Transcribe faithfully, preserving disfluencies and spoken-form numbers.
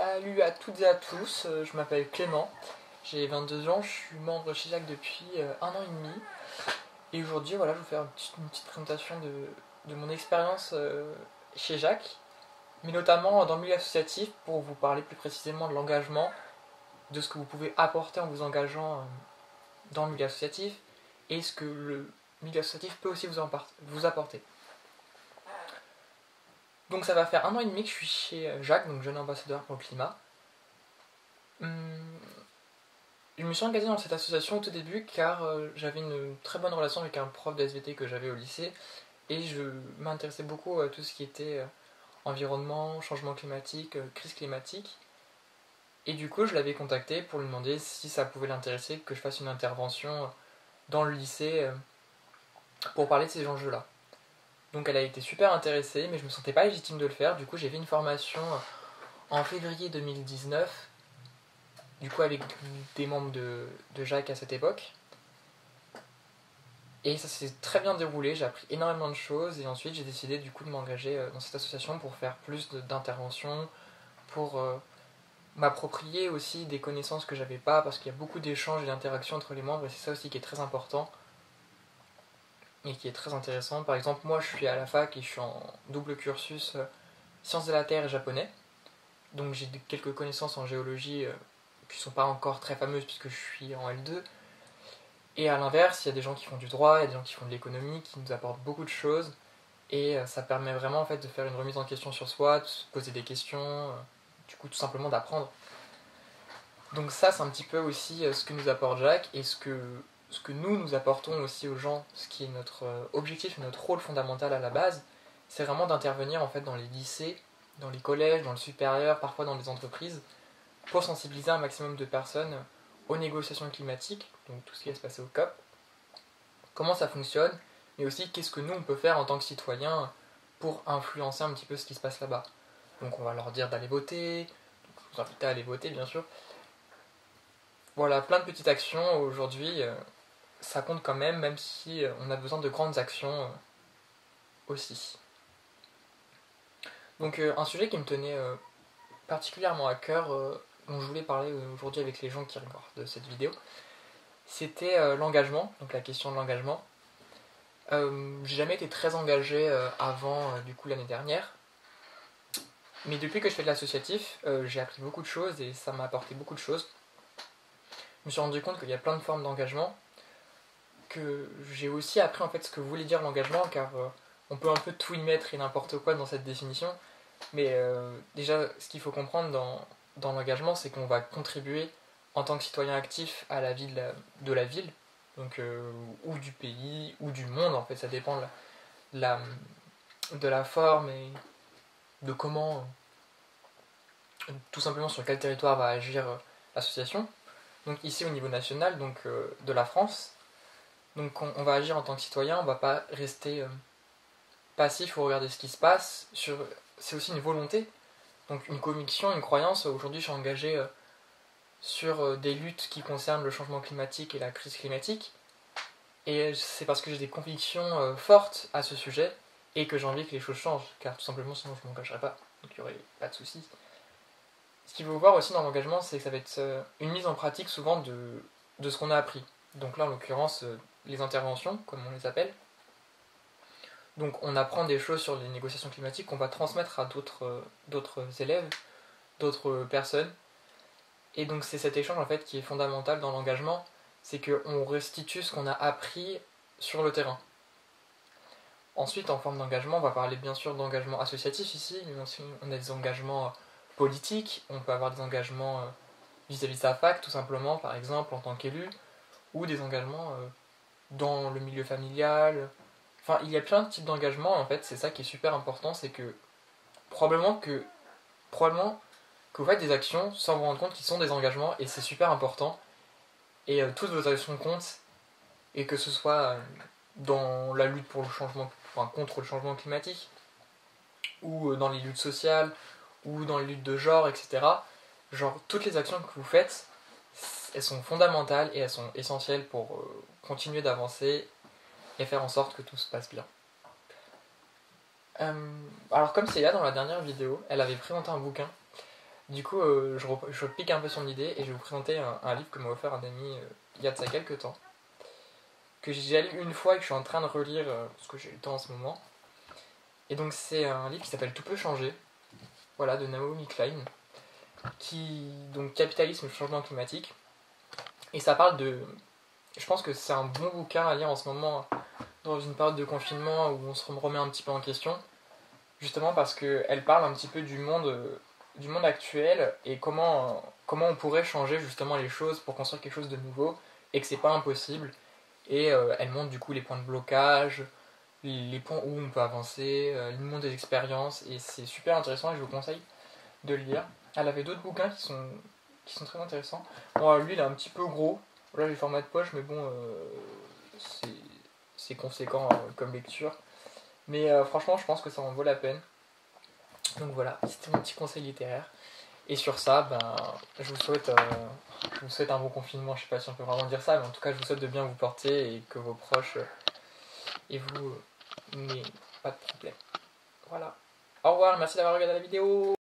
Salut à toutes et à tous, euh, je m'appelle Clément, j'ai vingt-deux ans, je suis membre chez Jacques depuis euh, un an et demi. Et aujourd'hui, voilà, je vais vous faire une petite, une petite présentation de, de mon expérience euh, chez Jacques, mais notamment dans le milieu associatif pour vous parler plus précisément de l'engagement, de ce que vous pouvez apporter en vous engageant euh, dans le milieu associatif et ce que le milieu associatif peut aussi vous, vous apporter. Donc ça va faire un an et demi que je suis chez Jacques, donc jeune ambassadeur pour le climat. Hum, je me suis engagé dans cette association au tout début car euh, j'avais une très bonne relation avec un prof de S V T que j'avais au lycée et je m'intéressais beaucoup à tout ce qui était euh, environnement, changement climatique, euh, crise climatique. Et du coup je l'avais contacté pour lui demander si ça pouvait l'intéresser que je fasse une intervention dans le lycée euh, pour parler de ces enjeux-là. Donc elle a été super intéressée, mais je me sentais pas légitime de le faire. Du coup j'ai fait une formation en février deux mille dix-neuf, du coup avec des membres de, de Jacques à cette époque. Et ça s'est très bien déroulé, j'ai appris énormément de choses et ensuite j'ai décidé du coup de m'engager dans cette association pour faire plus d'interventions, pour euh, m'approprier aussi des connaissances que j'avais pas, parce qu'il y a beaucoup d'échanges et d'interactions entre les membres et c'est ça aussi qui est très important et qui est très intéressant. Par exemple, moi je suis à la fac et je suis en double cursus euh, sciences de la Terre et japonais, donc j'ai quelques connaissances en géologie euh, qui sont pas encore très fameuses puisque je suis en L deux. Et à l'inverse, il y a des gens qui font du droit, il y a des gens qui font de l'économie, qui nous apportent beaucoup de choses. Et ça permet vraiment en fait, de faire une remise en question sur soi, de se poser des questions, du coup tout simplement d'apprendre. Donc ça, c'est un petit peu aussi ce que nous apporte Jacques et ce que, ce que nous, nous apportons aussi aux gens, ce qui est notre objectif, notre rôle fondamental à la base, c'est vraiment d'intervenir en fait dans les lycées, dans les collèges, dans le supérieur, parfois dans les entreprises, pour sensibiliser un maximum de personnes aux négociations climatiques, donc tout ce qui va se passer au C O P, comment ça fonctionne, mais aussi qu'est-ce que nous on peut faire en tant que citoyens pour influencer un petit peu ce qui se passe là-bas. Donc on va leur dire d'aller voter, je vous invite à aller voter bien sûr. Voilà, plein de petites actions aujourd'hui, ça compte quand même, même si on a besoin de grandes actions aussi. Donc un sujet qui me tenait particulièrement à cœur, dont je voulais parler aujourd'hui avec les gens qui regardent cette vidéo, c'était euh, l'engagement, donc la question de l'engagement. Euh, j'ai jamais été très engagé euh, avant euh, du coup l'année dernière, mais depuis que je fais de l'associatif, euh, j'ai appris beaucoup de choses et ça m'a apporté beaucoup de choses. Je me suis rendu compte qu'il y a plein de formes d'engagement, que j'ai aussi appris en fait ce que voulait dire l'engagement, car euh, on peut un peu tout y mettre et n'importe quoi dans cette définition, mais euh, déjà ce qu'il faut comprendre dans, dans l'engagement, c'est qu'on va contribuer en tant que citoyen actif à la vie de la, de la ville, donc, euh, ou du pays, ou du monde, en fait, ça dépend de la, de la forme et de comment, euh, tout simplement sur quel territoire va agir euh, l'association. Donc ici au niveau national, donc euh, de la France, donc on, on va agir en tant que citoyen, on va pas rester euh, passif ou regarder ce qui se passe, sur, c'est aussi une volonté, donc une conviction, une croyance. Aujourd'hui je suis engagé euh, sur des luttes qui concernent le changement climatique et la crise climatique. Et c'est parce que j'ai des convictions euh, fortes à ce sujet et que j'ai envie que les choses changent, car tout simplement sinon je ne m'engagerais pas, donc il n'y aurait pas de soucis. Ce qu'il faut voir aussi dans l'engagement, c'est que ça va être euh, une mise en pratique souvent de, de ce qu'on a appris. Donc là en l'occurrence, euh, les interventions, comme on les appelle. Donc on apprend des choses sur les négociations climatiques qu'on va transmettre à d'autres euh, d'autres élèves, d'autres personnes. Et donc c'est cet échange en fait qui est fondamental dans l'engagement, c'est qu'on restitue ce qu'on a appris sur le terrain. Ensuite, en forme d'engagement, on va parler bien sûr d'engagement associatif ici, mais aussi on a des engagements politiques, on peut avoir des engagements vis-à-vis de sa fac tout simplement, par exemple en tant qu'élu, ou des engagements dans le milieu familial. Enfin, il y a plein de types d'engagements en fait, c'est ça qui est super important, c'est que probablement que probablement que vous faites des actions sans vous rendre compte qu'ils sont des engagements et c'est super important. Et euh, toutes vos actions comptent, et que ce soit euh, dans la lutte pour le changement, enfin, contre le changement climatique, ou euh, dans les luttes sociales, ou dans les luttes de genre, et cetera. Genre, toutes les actions que vous faites, elles sont fondamentales et elles sont essentielles pour euh, continuer d'avancer et faire en sorte que tout se passe bien. Euh, alors comme Célia dans la dernière vidéo, elle avait présenté un bouquin Du coup, euh, je, rep- je pique un peu son idée et je vais vous présenter un, un livre que m'a offert un ami euh, il y a de ça quelques temps, que j'ai déjà lu une fois et que je suis en train de relire euh, parce que j'ai le temps en ce moment. Et donc c'est un livre qui s'appelle Tout peut changer, voilà, de Naomi Klein, qui donc capitalisme et changement climatique. Et ça parle de, je pense que c'est un bon bouquin à lire en ce moment dans une période de confinement où on se remet un petit peu en question, justement parce qu'elle parle un petit peu du monde, euh, du monde actuel et comment, euh, comment on pourrait changer justement les choses pour construire quelque chose de nouveau et que c'est pas impossible. Et euh, elle montre du coup les points de blocage, les points où on peut avancer, euh, le monde des expériences et c'est super intéressant et je vous conseille de le lire. Elle avait d'autres bouquins qui sont, qui sont très intéressants. Bon, lui il est un petit peu gros, là j'ai le format de poche mais bon, euh, c'est c'est conséquent euh, comme lecture. Mais euh, franchement, je pense que ça en vaut la peine. Donc voilà, c'était mon petit conseil littéraire. Et sur ça, ben, je vous souhaite, euh, je vous souhaite un bon confinement. Je sais pas si on peut vraiment dire ça, mais en tout cas, je vous souhaite de bien vous porter et que vos proches euh, et vous euh, n'ayez pas de problème. Voilà. Au revoir, merci d'avoir regardé la vidéo.